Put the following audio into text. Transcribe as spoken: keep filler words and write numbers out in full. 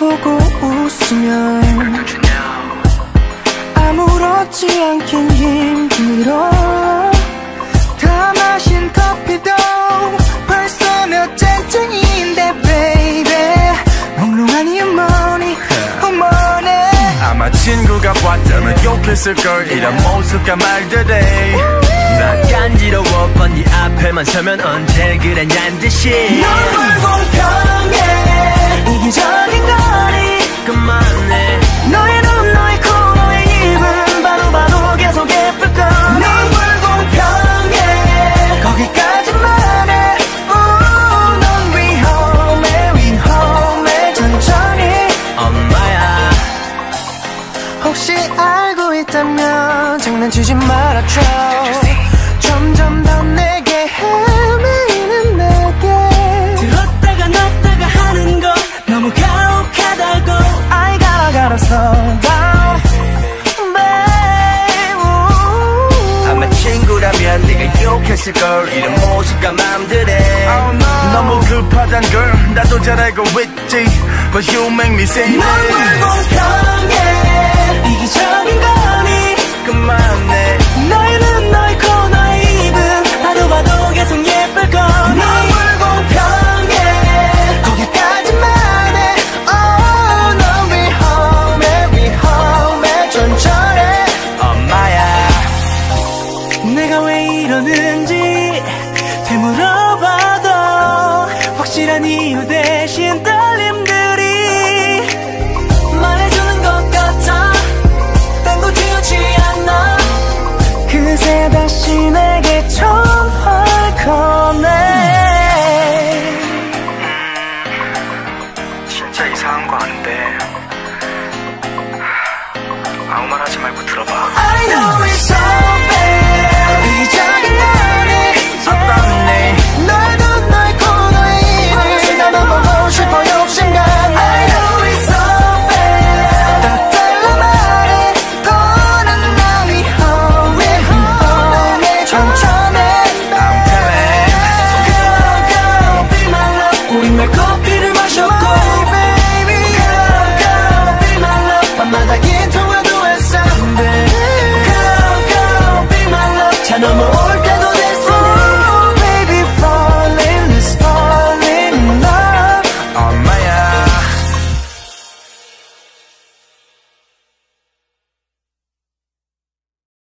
보고 웃으면 아무렇지 않긴 힘들어. 다 마신 커피도 벌써 몇 잔째인데 baby 몽롱한 이유머니 어머네. 아마 친구가 봤다면 욕했을걸 이런 모습과 말들이. 난 간지러워 뻔 네 앞에만 서면 언제 그랬냔 듯이. 널 불공평해 이기적인 거리 그만해. 너의 눈 너의 코 너의 입은 봐도 봐도 계속 예쁠 걸. 널 불공평해 거기까지만 해. 넌 위험해 위험해 천천히 엄마야. 혹시 알고 있다면 장난치지 말아줘. 점점 더 내게 헤매이는 내게 들었다가 놨다가 하는 거 너무 가혹하다고. I gotta gotta slow down babe. 아마 친구라면 내가 욕했을걸 이런 모습과 맘들에. oh, no. 너무 급하단 걸 나도 잘 알고 있지. But you make me say 널 불공평해 이기적인 거니 그만해. 너의 눈 너의 코 너의 입은 봐도 봐도 계속 예쁠 거니. 널 불공평해 거기까지만 해. Oh, 넌 위험해 위험해 천천히 엄마야. 내가 왜 이러는지 되물어봐도 확실한 이유 대신 떨림들이 말해주는 것 같아. 딴 거 중요치 않아. 그새 다시 내게 전화를 거네. 진짜 이상한 거 아는데 아무 말 하지 말고 들어봐. I know it's so bad 이기적인 너니 아깝네.